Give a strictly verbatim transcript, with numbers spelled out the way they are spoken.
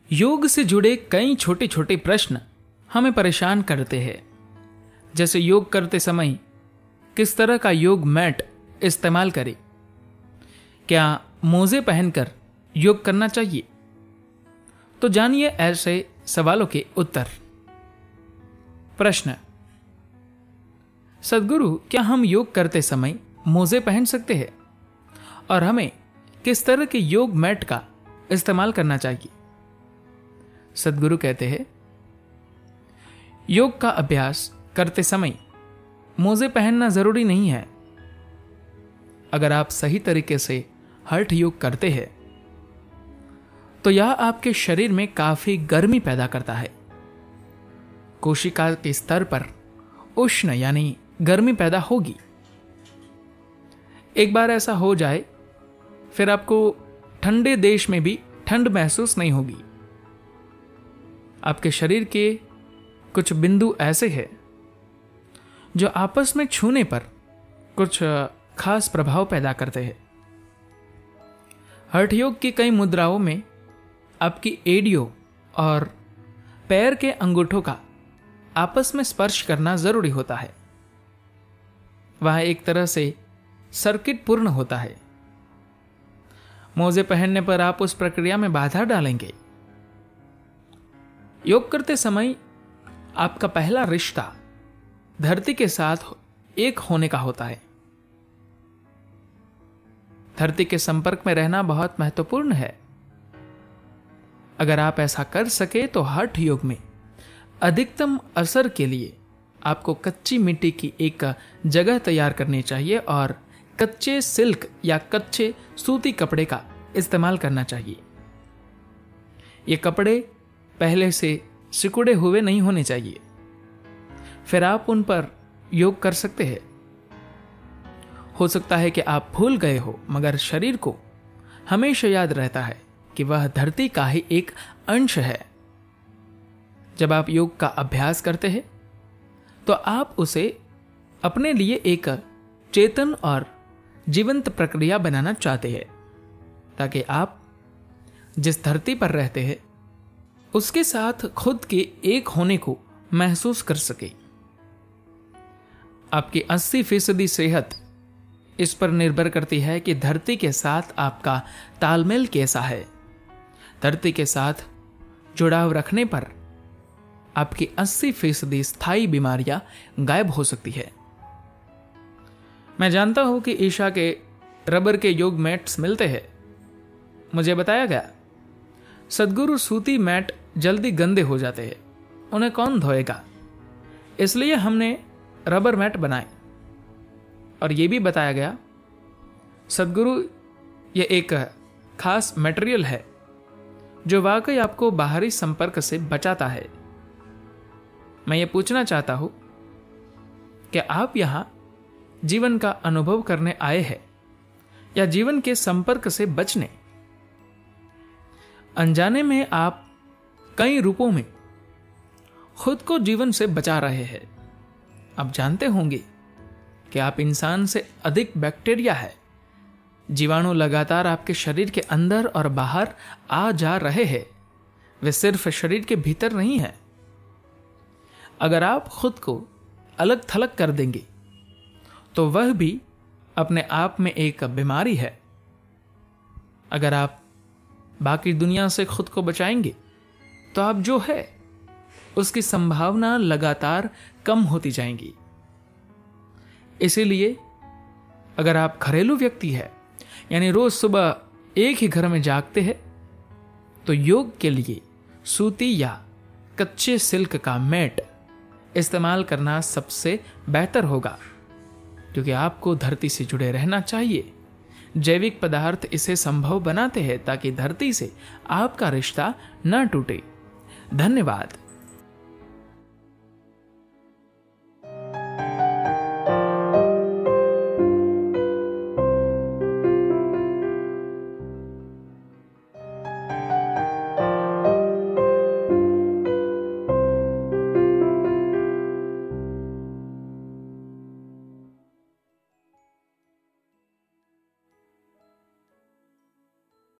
योग से जुड़े कई छोटे छोटे प्रश्न हमें परेशान करते हैं। जैसे योग करते समय किस तरह का योग मैट इस्तेमाल करें, क्या मोजे पहनकर योग करना चाहिए। तो जानिए ऐसे सवालों के उत्तर। प्रश्न, सदगुरु क्या हम योग करते समय मोजे पहन सकते हैं और हमें किस तरह के योग मैट का इस्तेमाल करना चाहिए। सदगुरु कहते हैं, योग का अभ्यास करते समय मोजे पहनना जरूरी नहीं है। अगर आप सही तरीके से हठ योग करते हैं तो यह आपके शरीर में काफी गर्मी पैदा करता है। कोशिका के स्तर पर उष्ण यानी गर्मी पैदा होगी। एक बार ऐसा हो जाए फिर आपको ठंडे देश में भी ठंड महसूस नहीं होगी। आपके शरीर के कुछ बिंदु ऐसे हैं जो आपस में छूने पर कुछ खास प्रभाव पैदा करते हैं। हठ योग की कई मुद्राओं में आपकी एड़ियों और पैर के अंगूठों का आपस में स्पर्श करना जरूरी होता है। वह एक तरह से सर्किट पूर्ण होता है। मोजे पहनने पर आप उस प्रक्रिया में बाधा डालेंगे। योग करते समय आपका पहला रिश्ता धरती के साथ एक होने का होता है। धरती के संपर्क में रहना बहुत महत्वपूर्ण है। अगर आप ऐसा कर सके तो हठ योग में अधिकतम असर के लिए आपको कच्ची मिट्टी की एक जगह तैयार करनी चाहिए और कच्चे सिल्क या कच्चे सूती कपड़े का इस्तेमाल करना चाहिए। ये कपड़े पहले से सिकुड़े हुए नहीं होने चाहिए। फिर आप उन पर योग कर सकते हैं। हो सकता है कि आप भूल गए हो, मगर शरीर को हमेशा याद रहता है कि वह धरती का ही एक अंश है। जब आप योग का अभ्यास करते हैं तो आप उसे अपने लिए एक चेतन और जीवंत प्रक्रिया बनाना चाहते हैं, ताकि आप जिस धरती पर रहते हैं उसके साथ खुद के एक होने को महसूस कर सके। आपकी अस्सी फीसदी सेहत इस पर निर्भर करती है कि धरती के साथ आपका तालमेल कैसा है। धरती के साथ जुड़ाव रखने पर आपकी अस्सी फीसदी स्थायी बीमारियां गायब हो सकती है। मैं जानता हूं कि ईशा के रबर के योग मैट्स मिलते हैं। मुझे बताया गया सदगुरु सूती मैट जल्दी गंदे हो जाते हैं, उन्हें कौन धोएगा, इसलिए हमने रबर मैट बनाए। और यह भी बताया गया सदगुरु ये एक खास मटेरियल है जो वाकई आपको बाहरी संपर्क से बचाता है। मैं ये पूछना चाहता हूं कि आप यहां जीवन का अनुभव करने आए हैं या जीवन के संपर्क से बचने। अनजाने में आप कई रूपों में खुद को जीवन से बचा रहे हैं। आप जानते होंगे कि आप इंसान से अधिक बैक्टीरिया है। जीवाणु लगातार आपके शरीर के अंदर और बाहर आ जा रहे हैं, वे सिर्फ शरीर के भीतर नहीं है। अगर आप खुद को अलग थलग कर देंगे तो वह भी अपने आप में एक बीमारी है। अगर आप बाकी दुनिया से खुद को बचाएंगे तो आप जो है उसकी संभावना लगातार कम होती जाएंगी। इसीलिए अगर आप घरेलू व्यक्ति है, यानी रोज सुबह एक ही घर में जागते हैं, तो योग के लिए सूती या कच्चे सिल्क का मैट इस्तेमाल करना सबसे बेहतर होगा, क्योंकि आपको धरती से जुड़े रहना चाहिए। जैविक पदार्थ इसे संभव बनाते हैं ताकि धरती से आपका रिश्ता न टूटे। धन्यवाद।